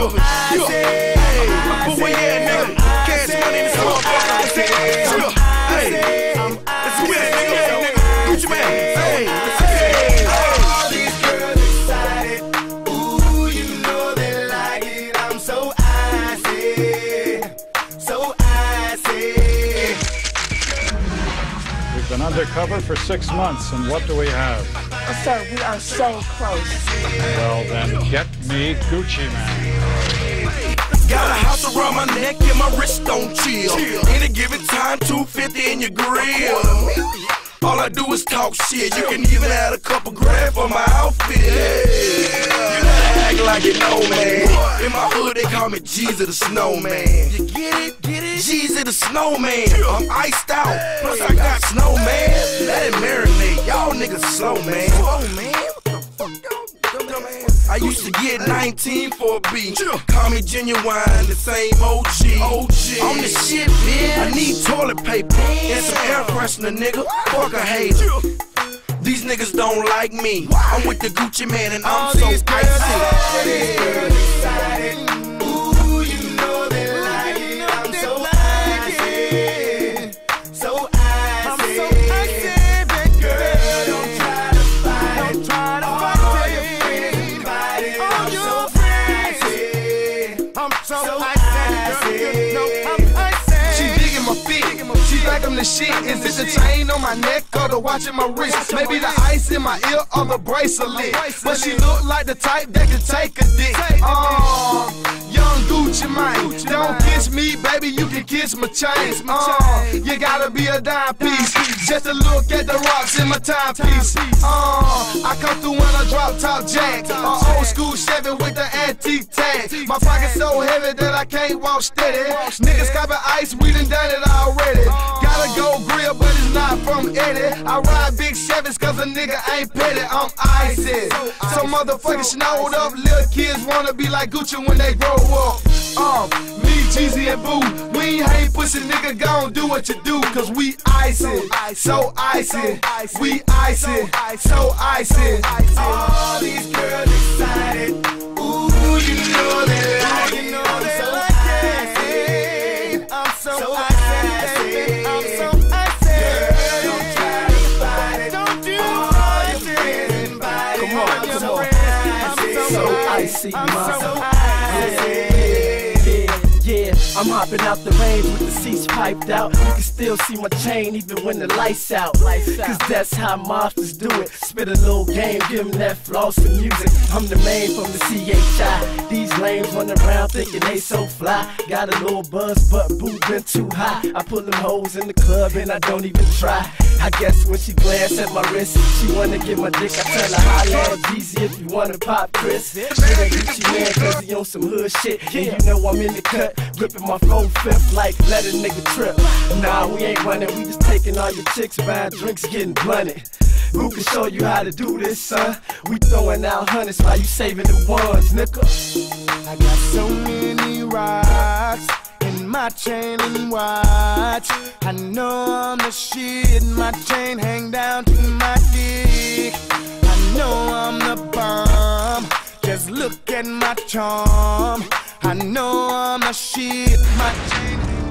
moving. Hey, but where you at, nigga? Cash money in this motherfucker. Hey, let's get it, nigga. Gucci Mane. Hey, all these girls excited. Ooh, you know they like it. I'm so icy, so icy. We've been undercover for 6 months, and what do we have? Sir, we are so close. Well, then get me Gucci Mane. got a house around my neck and my wrist don't chill. Any given time, 250 in your grill. All I do is talk shit. You can even add a couple grand for my outfit. You gotta act like you know, man. In my hood, they call me Jeezy the Snowman. You get it? Get it? Jeezy the Snowman. I'm iced out, plus I got snowman. Let it marinate. Y'all niggas slow, man. Slow, man. What the fuck, y'all dumb ass? I used to get 19 for a beat. Call me Genuine, the same OG. On the shit, bitch. I need toilet paper and some air freshener, nigga. Fuck a hater. These niggas don't like me. I'm with the Gucci Mane and I'm so icy. Ooh, you know they like it. I'm so icy, so icy. Girl, don't try to fight. All your friends invited. I'm so icy. I'm so icy. She digging my feet. She like I'm the shit. Is it the chain on my neck or the watch in my wrist? Maybe the ice in my ear or the bracelet. But she look like the type that can take a dick. Young Gucci Mane, don't kiss me, baby, you can kiss my chain. You gotta be a dime piece, just to look at the rocks in my timepiece. I come through when I drop top jack, old school Chevy with the antique tag. My pocket so heavy that I can't walk steady. Niggas copping ice, we done done it already. Gotta go grill, but it's not from Eddie. I ride big Chevys cause a nigga ain't petty, I'm icy. So motherfucking snowed up, little kids wanna be like Gucci when they grow up. Me, Jeezy, and Boo, we ain't hate pussy, nigga, gon' do what you do, cause we icy, so icy, we icy, so icy. All these girls excited. Ooh, you know they like it. I'm so icy, I'm so icy. Girl, don't try to fight it. Don't do all your friends invited. Come on. I'm so icy, I'm so icy. Yeah, I'm hopping out the range with the seats piped out. You can still see my chain even when the lights out. Cause that's how monsters do it. Spit a little game, give them that floss and music. I'm the main from the CHI. These lames run around thinking they so fly. Got a little buzz, but boo been too high. I put them hoes in the club and I don't even try. I guess when she glanced at my wrist, she wanna get my dick. I tell her, holla at Jeezy if you wanna pop Chris. Get a Gucci man cause he on some hood shit. And you know I'm in the cut, gripping my 4/5 like let a nigga trip. Nah, we ain't running, we just taking all your chicks, buying drinks, getting blunted. Who can show you how to do this, son? We throwing out hundreds while you saving the ones, nigga. I got so many rocks in my chain and watch. I know I'm the shit, my chain hang down to my dick. I know I'm the bomb, just look at my charm. I know I'm the shit, my chain